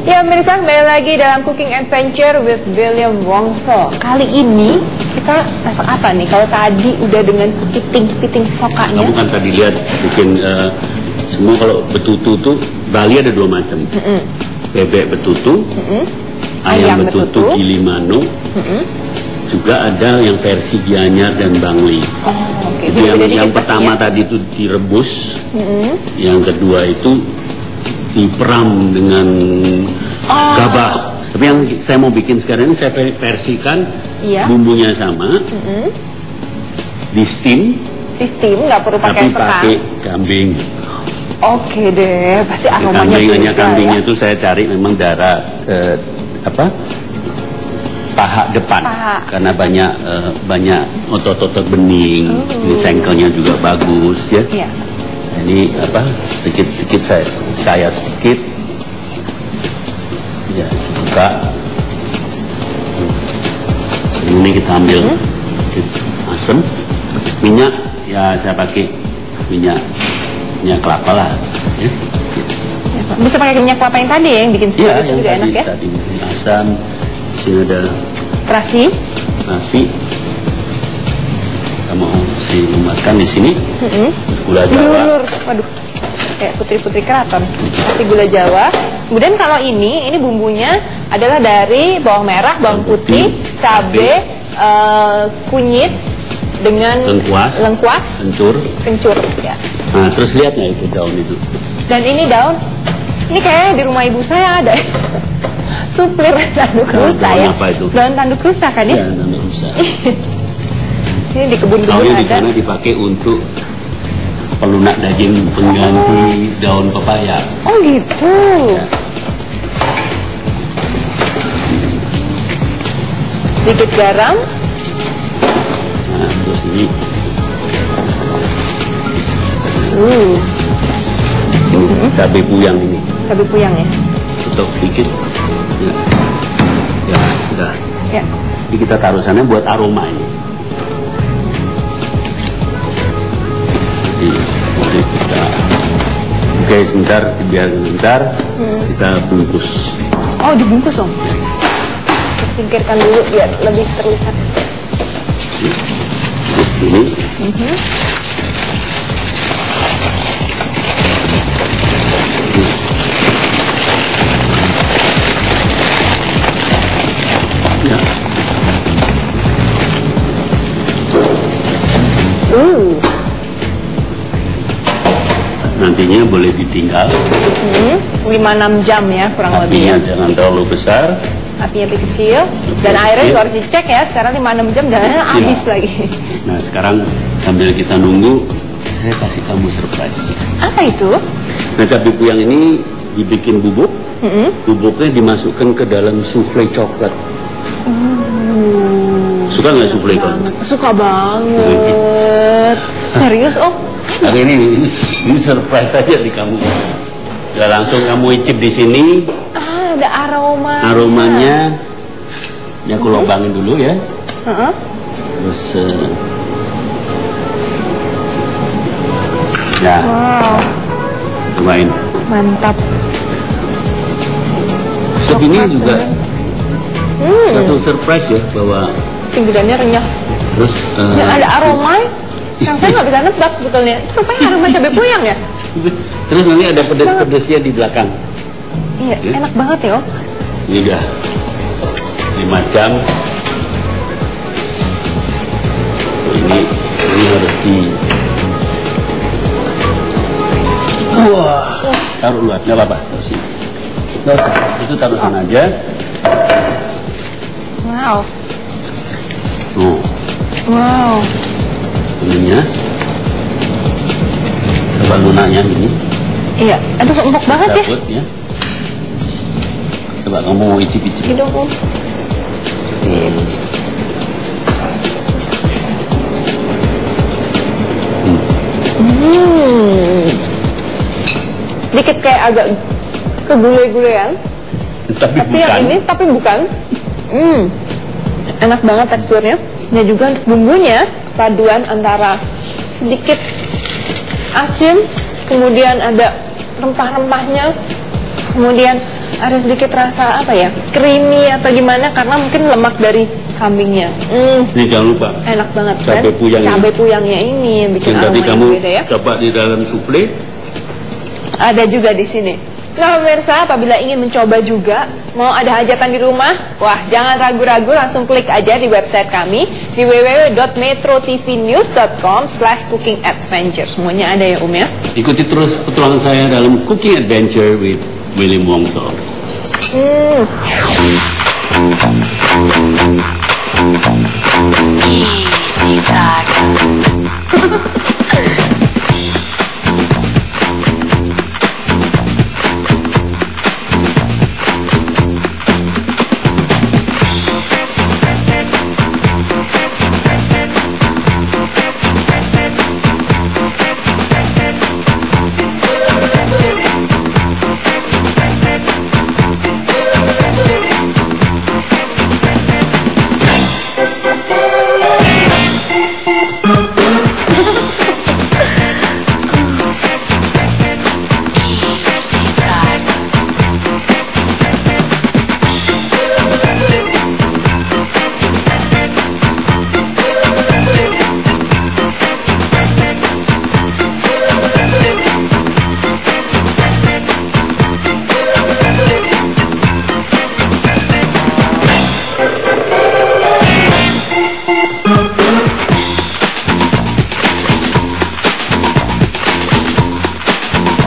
Ya pemirsa, kembali lagi dalam Cooking Adventure with William Wongso. Kali ini kita masak apa nih? Kalau tadi udah dengan piting sokanya. Kamu kan tadi lihat bikin semua. Kalau betutu tuh Bali ada dua macam. Bebek betutu, ayam betutu, Gilimano. Juga ada yang versi Gianyar dan Bangli. Jadi yang pertama tadi itu direbus, yang kedua itu diperam dengan gabah. Tapi yang saya mau bikin sekarang ini saya versikan, bumbunya sama, di steam, nggak perlu pakai sekam, tapi pakai kambing. Oke deh, pasti aromanya beda. Kambingnya itu saya cari memang darah paha depan, karena banyak otot-otot bening. Ini sengkelnya juga bagus ya. Ini sedikit saya sedikit ya, buka. Ini kita ambil asam, minyak ya saya pakai minyak kelapa lah ya. Bisa pakai minyak kelapa yang tadi yang bikin sendiri itu juga enak ya. Tadi asam, di sini ada terasi. Mau makan di sini, gula Jawa. Waduh, kayak putri-putri keraton. Kasih gula Jawa. Kemudian kalau ini bumbunya adalah dari bawang merah, bawang putih, cabai, kunyit dengan lengkuas, kencur. Ya. Nah, terus lihat nggak itu daun itu? Dan ini daun, ini kayaknya di rumah ibu saya ada. Suplir tanduk rusa ya. Apa itu? Daun tanduk rusa kan ya? Iya, tanduk rusa. Ini di kebun-kebun ada. Di sana dipakai untuk pelunak daging pengganti daun pepaya. Oh gitu. Ya. Sedikit garam. Nah, terus ini. Cabai puyang ini. Cabai puyang ya. Tutup sedikit. Ya, sudah. Ya. Jadi kita taruh sana buat aroma ini. Jadi kita, oke sebentar, biar sebentar kita bungkus. Oh dibungkus om? Ya. Singkirkan dulu biar lebih terlihat. Ini. Ya. Nantinya boleh ditinggal 5-6 jam ya kurang lebih ya. Jangan terlalu besar. Apinya lebih kecil. Dan airnya juga harus dicek ya. Sekarang 5-6 jam jangan habis lagi. Nah sekarang sambil kita nunggu, saya kasih kamu surprise. Apa itu? Nah cabai puyang ini dibikin bubuk. Bubuknya dimasukkan ke dalam souffle coklat. Suka nggak souffle kamu? Suka banget. Serius om? Nah, ini surprise saja di kamu. Ya langsung kamu icip di sini. Ada aroma. Aromanya, ya aku lobangin dulu ya. Terus, ya. Wow. Cobain. Mantap. Ini juga satu surprise ya bahwa pinggirannya renyah. Terus ada aroma yang saya nggak bisa nebak sebetulnya. Itu rupanya aroma cabai puyang ya. Terus nanti ada pedas-pedasnya di belakang. Iya, enak banget ya. Ini udah 5 jam. Ini harus di. Wah, taruh luar, nggak apa-apa, taruh sini. Nggak usah, itu taruh sana aja. Wow. Wow. Ininya. Coba lunaknya gini. Iya, aduh empuk banget ya. Ya. Coba kamu mau icip-icip. Hidung om. Dikit kayak agak kegulai-gulean. Tapi yang ini bukan. Enak banget teksturnya. Dan juga untuk bumbunya paduan antara sedikit asin, kemudian ada rempah-rempahnya, kemudian ada sedikit rasa apa ya, creamy atau gimana karena mungkin lemak dari kambingnya. Ini jangan lupa Enak banget cabai kan? puyangnya. Cabai puyangnya ini yang bikin yang tadi aroma kamu yang beda ya. coba di dalam souffle. Ada juga di sini. Nah pemirsa, apabila ingin mencoba juga, mau ada hajatan di rumah, wah jangan ragu-ragu, langsung klik aja di website kami di www.metrotvnews.com/cookingadventure. Semuanya ada ya ya. Ikuti terus petualangan saya dalam Cooking Adventure with William Wongso. Easy talk.